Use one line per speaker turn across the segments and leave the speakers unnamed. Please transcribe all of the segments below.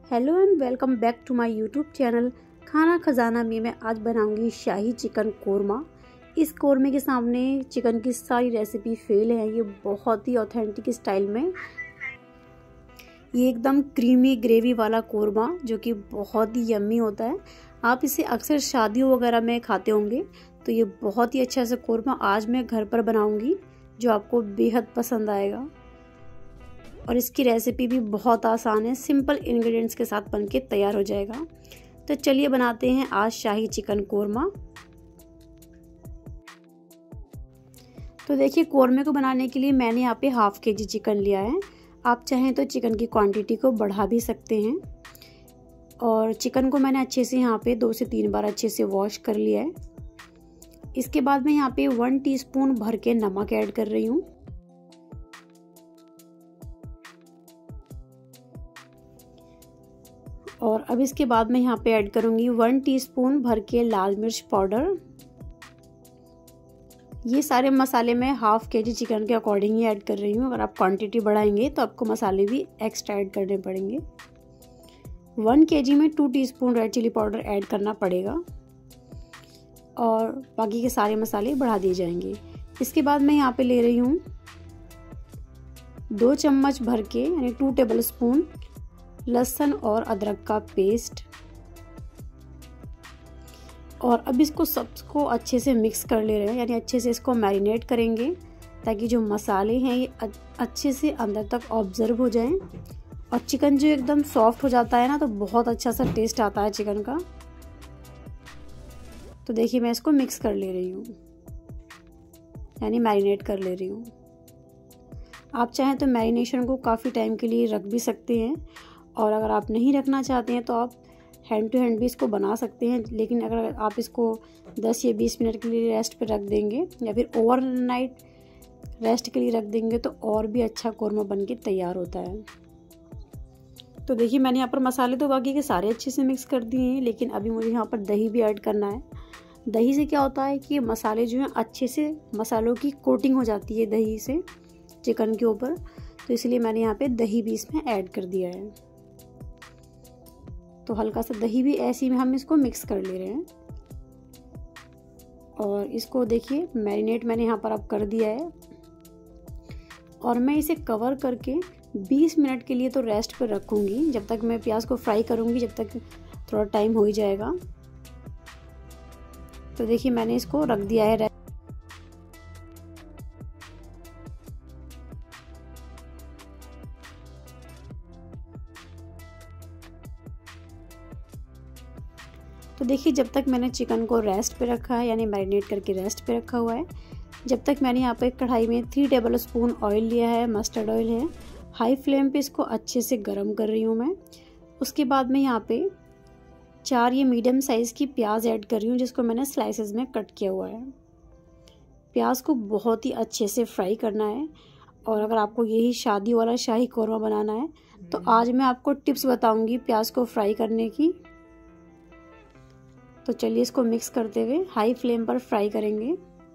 Hello and welcome back to my YouTube channel Khana Khazana में मैं आज बनाऊंगी शाही चिकन कोरमा। इस कोरमे के सामने चिकन की सारी रेसिपी फेल है। ये बहुत ही ऑथेंटिक स्टाइल में ये एकदम क्रीमी ग्रेवी वाला कोरमा जो कि बहुत ही यम्मी होता है। आप इसे अक्सर शादियों वगैरह में खाते होंगे, तो ये बहुत ही अच्छा सा कोरमा आज मैं घर पर बनाऊंगी जो आपको बेहद पसंद आएगा। और इसकी रेसिपी भी बहुत आसान है, सिंपल इंग्रेडिएंट्स के साथ बनके तैयार हो जाएगा। तो चलिए बनाते हैं आज शाही चिकन कोरमा। तो देखिए, कोरमे को बनाने के लिए मैंने यहाँ पे हाफ केजी चिकन लिया है। आप चाहें तो चिकन की क्वांटिटी को बढ़ा भी सकते हैं। और चिकन को मैंने अच्छे से यहाँ पे 2 से 3 बार अच्छे से वॉश कर लिया है। इसके बाद मैं यहाँ पे 1 टीस्पून भर के नमक ऐड कर रही हूँ। और अब इसके बाद मैं यहाँ पे ऐड करूँगी 1 टीस्पून भर के लाल मिर्च पाउडर। ये सारे मसाले मैं हाफ केजी चिकन के अकॉर्डिंग ही ऐड कर रही हूँ। अगर आप क्वांटिटी बढ़ाएंगे तो आपको मसाले भी एक्स्ट्रा ऐड करने पड़ेंगे। 1 केजी में 2 teaspoon red chilli powder add करना पड़ेगा और बाकी के सारे मसाले बढ़ा दिए जाएंगे। इसके बाद मैं यहाँ पे ले रही हूँ 2 चम्मच भर के यानी 2 टेबल स्पून लहसुन और अदरक का पेस्ट। और अब इसको सबको अच्छे से मिक्स कर ले रहे हैं, यानी अच्छे से इसको मैरिनेट करेंगे ताकि जो मसाले हैं ये अच्छे से अंदर तक ऑब्जर्व हो जाएं। और चिकन जो एकदम सॉफ्ट हो जाता है ना, तो बहुत अच्छा सा टेस्ट आता है चिकन का। तो देखिए, मैं इसको मिक्स कर ले रही हूँ, यानी मैरिनेट कर ले रही हूँ। आप चाहें तो मैरिनेशन को काफ़ी टाइम के लिए रख भी सकते हैं, और अगर आप नहीं रखना चाहते हैं तो आप हैंड टू हैंड भी इसको बना सकते हैं। लेकिन अगर आप इसको 10 या 20 मिनट के लिए रेस्ट पे रख देंगे या फिर ओवरनाइट रेस्ट के लिए रख देंगे तो और भी अच्छा कोरमा बनके तैयार होता है। तो देखिए, मैंने यहाँ पर मसाले तो बाकी के सारे अच्छे से मिक्स कर दिए हैं, लेकिन अभी मुझे यहाँ पर दही भी ऐड करना है। दही से क्या होता है कि मसाले जो हैं अच्छे से मसालों की कोटिंग हो जाती है दही से चिकन के ऊपर, तो इसलिए मैंने यहाँ पे दही भी इसमें ऐड कर दिया है। तो हल्का सा दही भी ऐसे ही हम इसको मिक्स कर ले रहे हैं। और इसको देखिए, मैरिनेट मैंने यहाँ पर अब कर दिया है। और मैं इसे कवर करके 20 मिनट के लिए तो रेस्ट पर रखूँगी, जब तक मैं प्याज को फ्राई करूँगी, जब तक थोड़ा टाइम हो ही जाएगा। तो देखिए, मैंने इसको रख दिया है। तो देखिए, जब तक मैंने चिकन को रेस्ट पे रखा है, यानी मैरिनेट करके रेस्ट पे रखा हुआ है, जब तक मैंने यहाँ पे एक कढ़ाई में 3 टेबल स्पून ऑयल लिया है, मस्टर्ड ऑयल है। हाई फ्लेम पे इसको अच्छे से गर्म कर रही हूँ मैं। उसके बाद मैं यहाँ पे 4 ये मीडियम साइज़ की प्याज ऐड कर रही हूँ, जिसको मैंने स्लाइसेस में कट किया हुआ है। प्याज को बहुत ही अच्छे से फ्राई करना है। और अगर आपको यही शादी वाला शाही कोरमा बनाना है तो आज मैं आपको टिप्स बताऊँगी प्याज को फ्राई करने की। तो चलिए, इसको मिक्स करते हुए हाई फ्लेम पर फ्राई करेंगे।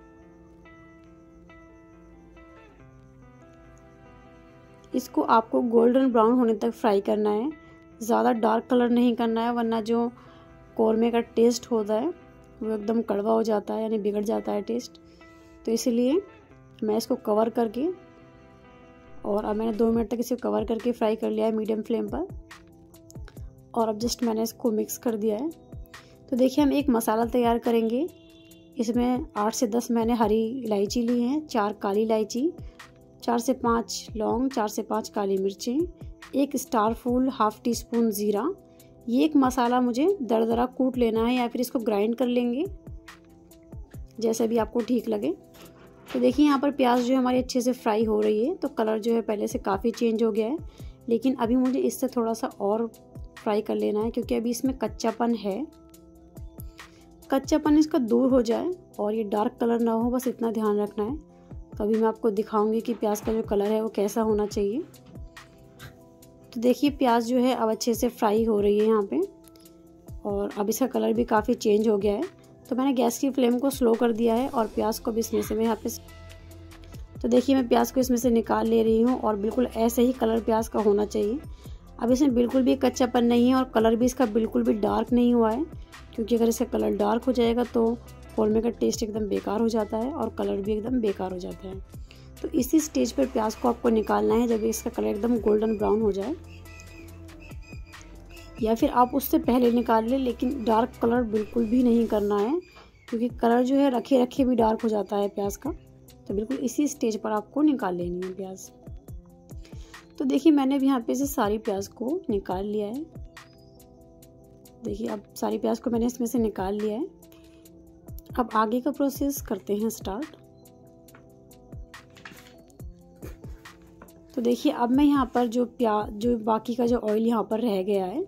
इसको आपको गोल्डन ब्राउन होने तक फ्राई करना है, ज़्यादा डार्क कलर नहीं करना है, वरना जो कोरमे का टेस्ट होता है वो एकदम कड़वा हो जाता है, यानी बिगड़ जाता है टेस्ट। तो इसलिए मैं इसको कवर करके, और अब मैंने 2 मिनट तक इसे कवर करके फ्राई कर लिया है मीडियम फ्लेम पर। और अब जस्ट मैंने इसको मिक्स कर दिया है। तो देखिए, हम एक मसाला तैयार करेंगे। इसमें 8 से 10 मैंने हरी इलायची ली हैं, 4 काली इलायची, 4 से 5 लौंग, 4 से 5 काली मिर्चें, 1 स्टार फूल, हाफ टी स्पून ज़ीरा। ये एक मसाला मुझे दरदरा कूट लेना है, या फिर इसको ग्राइंड कर लेंगे, जैसे भी आपको ठीक लगे। तो देखिए, यहाँ पर प्याज जो है हमारी अच्छे से फ्राई हो रही है। तो कलर जो है पहले से काफ़ी चेंज हो गया है, लेकिन अभी मुझे इससे थोड़ा सा और फ्राई कर लेना है, क्योंकि अभी इसमें कच्चापन है। कच्चापन इसका दूर हो जाए और ये डार्क कलर ना हो, बस इतना ध्यान रखना है। तो अभी मैं आपको दिखाऊंगी कि प्याज का जो कलर है वो कैसा होना चाहिए। तो देखिए, प्याज जो है अब अच्छे से फ्राई हो रही है यहाँ पे, और अब इसका कलर भी काफ़ी चेंज हो गया है। तो मैंने गैस की फ्लेम को स्लो कर दिया है और प्याज को भी इसमें से मैं यहाँ पे, तो देखिए, मैं प्याज को इसमें से निकाल ले रही हूँ। और बिल्कुल ऐसे ही कलर प्याज का होना चाहिए। अब इसमें बिल्कुल भी कच्चापन नहीं है और कलर भी इसका बिल्कुल भी डार्क नहीं हुआ है, क्योंकि अगर इसका कलर डार्क हो जाएगा तो कौरमे का टेस्ट एकदम बेकार हो जाता है और कलर भी एकदम बेकार हो जाता है। तो इसी स्टेज पर प्याज को आपको निकालना है जब इसका कलर एकदम गोल्डन ब्राउन हो जाए, या फिर आप उससे पहले निकाल लें, लेकिन डार्क कलर बिल्कुल भी नहीं करना है, क्योंकि कलर जो है रखे रखे भी डार्क हो जाता है प्याज का। तो बिल्कुल इसी स्टेज पर आपको निकाल लेनी है प्याज। तो देखिए मैंने भी यहाँ पे से सारी प्याज को निकाल लिया है। देखिए अब सारी प्याज को मैंने इसमें से निकाल लिया है। अब आगे का प्रोसेस करते हैं स्टार्ट। तो देखिए अब मैं यहाँ पर जो बाकी का जो ऑयल यहाँ पर रह गया है,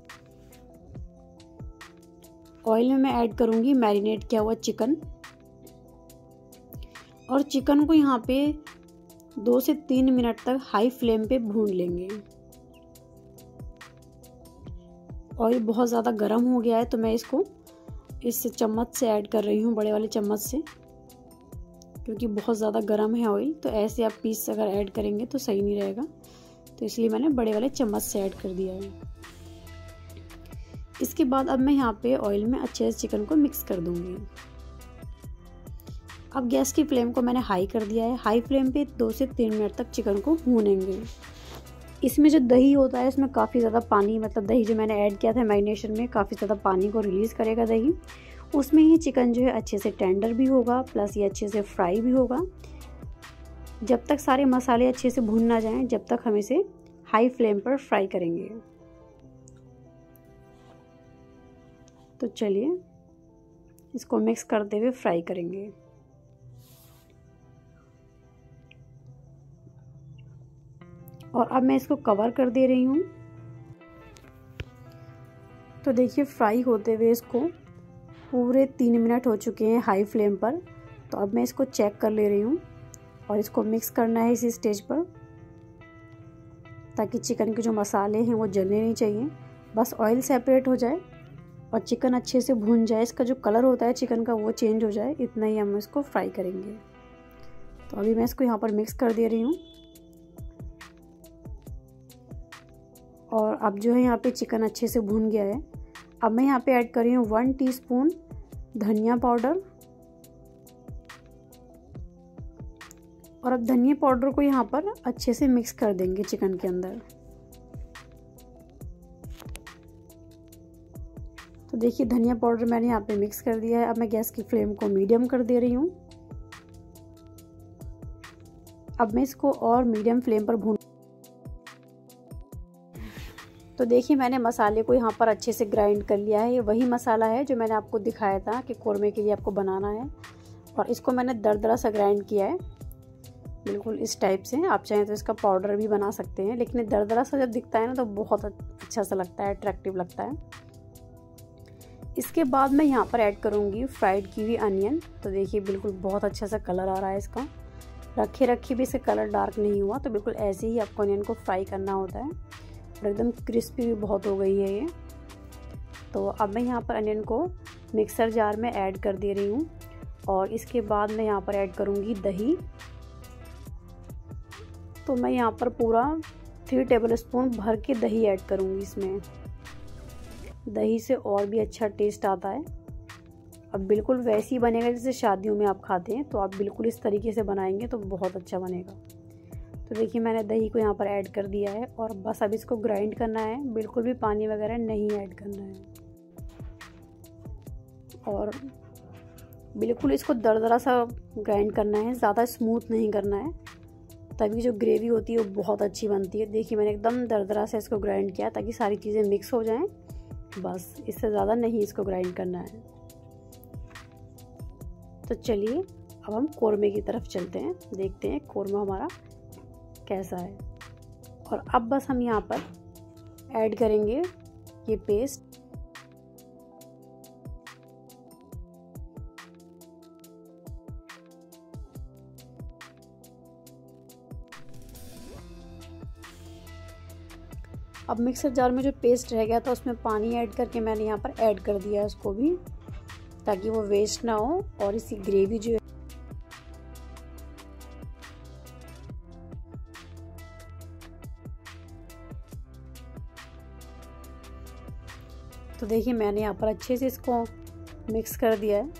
ऑयल में मैं ऐड करूँगी मैरिनेट किया हुआ चिकन। और चिकन को यहाँ पे 2 से 3 मिनट तक हाई फ्लेम पे भून लेंगे। ऑयल बहुत ज़्यादा गर्म हो गया है तो मैं इसको इस चम्मच से ऐड कर रही हूँ, बड़े वाले चम्मच से, क्योंकि बहुत ज़्यादा गर्म है ऑयल। तो ऐसे आप पीस अगर ऐड करेंगे तो सही नहीं रहेगा, तो इसलिए मैंने बड़े वाले चम्मच से ऐड कर दिया है। इसके बाद अब मैं यहाँ पे ऑयल में अच्छे से चिकन को मिक्स कर दूंगी। अब गैस की फ्लेम को मैंने हाई कर दिया है। हाई फ्लेम पे 2 से 3 मिनट तक चिकन को भूनेंगे। इसमें जो दही होता है इसमें काफ़ी ज़्यादा पानी, मतलब दही जो मैंने ऐड किया था मैरिनेशन में, काफ़ी ज़्यादा पानी को रिलीज़ करेगा दही। उसमें ही चिकन जो है अच्छे से टेंडर भी होगा, प्लस ये अच्छे से फ्राई भी होगा। जब तक सारे मसाले अच्छे से भून ना जाएं, जब तक हम इसे हाई फ्लेम पर फ्राई करेंगे। तो चलिए इसको मिक्स करते हुए फ्राई करेंगे। और अब मैं इसको कवर कर दे रही हूँ। तो देखिए फ्राई होते हुए इसको पूरे 3 मिनट हो चुके हैं हाई फ्लेम पर। तो अब मैं इसको चेक कर ले रही हूँ और इसको मिक्स करना है इसी स्टेज पर, ताकि चिकन के जो मसाले हैं वो जलने नहीं चाहिए। बस ऑयल सेपरेट हो जाए और चिकन अच्छे से भून जाए, इसका जो कलर होता है चिकन का वो चेंज हो जाए, इतना ही हम इसको फ्राई करेंगे। तो अभी मैं इसको यहाँ पर मिक्स कर दे रही हूँ। और अब जो है यहाँ पे चिकन अच्छे से भून गया है। अब मैं यहाँ पे ऐड कर रही हूँ 1 टीस्पून धनिया पाउडर। और अब धनिया पाउडर को यहाँ पर अच्छे से मिक्स कर देंगे चिकन के अंदर। तो देखिए धनिया पाउडर मैंने यहाँ पे मिक्स कर दिया है। अब मैं गैस की फ्लेम को मीडियम कर दे रही हूँ। अब मैं इसको और मीडियम फ्लेम पर भून। तो देखिए मैंने मसाले को यहाँ पर अच्छे से ग्राइंड कर लिया है। ये वही मसाला है जो मैंने आपको दिखाया था कि कौरमे के लिए आपको बनाना है, और इसको मैंने दरदरा सा ग्राइंड किया है, बिल्कुल इस टाइप से। आप चाहें तो इसका पाउडर भी बना सकते हैं, लेकिन दरदरा सा जब दिखता है ना तो बहुत अच्छा सा लगता है, अट्रैक्टिव लगता है। इसके बाद मैं यहाँ पर ऐड करूँगी फ्राइड की हुई अनियन। तो देखिए बिल्कुल बहुत अच्छा सा कलर आ रहा है इसका, रखे रखे भी इसका कलर डार्क नहीं हुआ। तो बिल्कुल ऐसे ही आपको अनियन को फ्राई करना होता है, और एकदम क्रिस्पी भी बहुत हो गई है ये। तो अब मैं यहाँ पर अनियन को मिक्सर जार में ऐड कर दे रही हूँ। और इसके बाद मैं यहाँ पर ऐड करूँगी दही। तो मैं यहाँ पर पूरा 3 टेबलस्पून भर के दही ऐड करूँगी इसमें। दही से और भी अच्छा टेस्ट आता है। अब बिल्कुल वैसे ही बनेगा जैसे शादियों में आप खाते हैं, तो आप बिल्कुल इस तरीके से बनाएंगे तो बहुत अच्छा बनेगा। तो देखिए मैंने दही को यहाँ पर ऐड कर दिया है, और बस अब इसको ग्राइंड करना है, बिल्कुल भी पानी वगैरह नहीं ऐड करना है। और बिल्कुल इसको दरदरा सा ग्राइंड करना है, ज़्यादा स्मूथ नहीं करना है, तभी जो ग्रेवी होती है वो बहुत अच्छी बनती है। देखिए मैंने एकदम दरदरा से इसको ग्राइंड किया ताकि सारी चीज़ें मिक्स हो जाएं, बस इससे ज़्यादा नहीं इसको ग्राइंड करना है। तो चलिए अब हम कौरमे की तरफ चलते हैं, देखते हैं कौरमा हमारा कैसा है। और अब बस हम यहाँ पर ऐड करेंगे ये पेस्ट। अब मिक्सर जार में जो पेस्ट रह गया था उसमें पानी ऐड करके मैंने यहाँ पर ऐड कर दिया है उसको भी, ताकि वो वेस्ट ना हो। और इसी ग्रेवी जो तो देखिए मैंने यहाँ पर अच्छे से इसको मिक्स कर दिया है।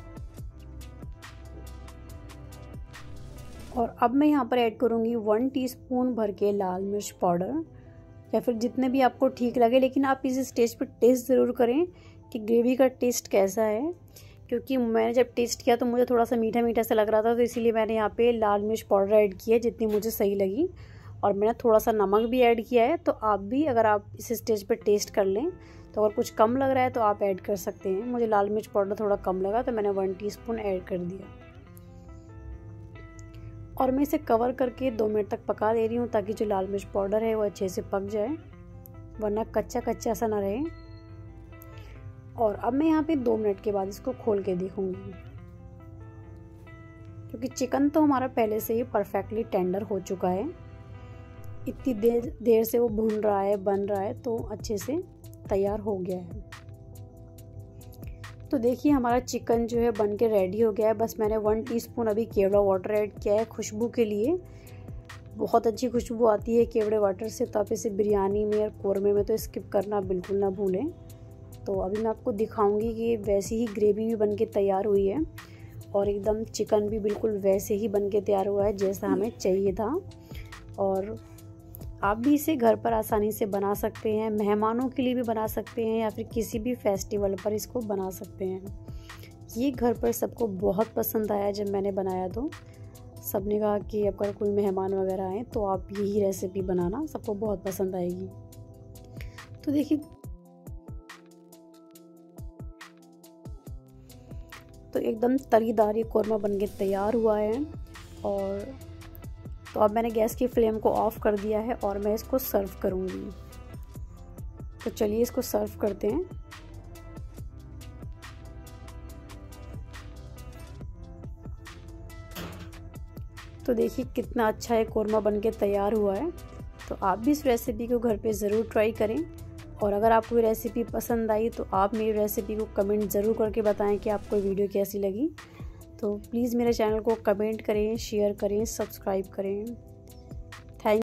और अब मैं यहाँ पर ऐड करूँगी 1 टीस्पून भर के लाल मिर्च पाउडर, या फिर जितने भी आपको ठीक लगे, लेकिन आप इस स्टेज पर टेस्ट ज़रूर करें कि ग्रेवी का टेस्ट कैसा है, क्योंकि मैंने जब टेस्ट किया तो मुझे थोड़ा सा मीठा मीठा सा लग रहा था, तो इसीलिए मैंने यहाँ पे लाल मिर्च पाउडर ऐड किया जितनी मुझे सही लगी। और मैंने थोड़ा सा नमक भी ऐड किया है, तो आप भी अगर आप इस स्टेज पर टेस्ट कर लें तो अगर कुछ कम लग रहा है तो आप ऐड कर सकते हैं। मुझे लाल मिर्च पाउडर थोड़ा कम लगा तो मैंने 1 टीस्पून ऐड कर दिया। और मैं इसे कवर करके 2 मिनट तक पका दे रही हूँ, ताकि जो लाल मिर्च पाउडर है वो अच्छे से पक जाए, वरना कच्चा कच्चा सा ना रहे। और अब मैं यहाँ पे 2 मिनट के बाद इसको खोल के देखूँगी, क्योंकि चिकन तो हमारा पहले से ही परफेक्टली टेंडर हो चुका है। इतनी देर से वो भून रहा है, बन रहा है, तो अच्छे से तैयार हो गया है। तो देखिए हमारा चिकन जो है बन के रेडी हो गया है। बस मैंने 1 टीस्पून अभी केवड़ा वाटर ऐड किया है खुशबू के लिए। बहुत अच्छी खुशबू आती है केवड़े वाटर से, तो आप इसे बिरयानी में और कोरमे में तो स्किप करना बिल्कुल ना भूलें। तो अभी मैं आपको दिखाऊंगी कि वैसी ही ग्रेवी भी बन के तैयार हुई है, और एकदम चिकन भी बिल्कुल वैसे ही बन के तैयार हुआ है जैसा हमें चाहिए था। और आप भी इसे घर पर आसानी से बना सकते हैं, मेहमानों के लिए भी बना सकते हैं, या फिर किसी भी फेस्टिवल पर इसको बना सकते हैं। ये घर पर सबको बहुत पसंद आया जब मैंने बनाया, तो सबने कहा कि अगर कोई मेहमान वगैरह आए तो आप यही रेसिपी बनाना, सबको बहुत पसंद आएगी। तो देखिए, तो एकदम तरीदार ये कोरमा बन के तैयार हुआ है। और तो अब मैंने गैस की फ्लेम को ऑफ कर दिया है और मैं इसको सर्व करूँगी। तो चलिए इसको सर्व करते हैं। तो देखिए कितना अच्छा है कोरमा बन के तैयार हुआ है। तो आप भी इस रेसिपी को घर पे ज़रूर ट्राई करें। और अगर आपको ये रेसिपी पसंद आई तो आप मेरी रेसिपी को कमेंट ज़रूर करके बताएं कि आपको वीडियो कैसी लगी। तो प्लीज़ मेरे चैनल को कमेंट करें, शेयर करें, सब्सक्राइब करें।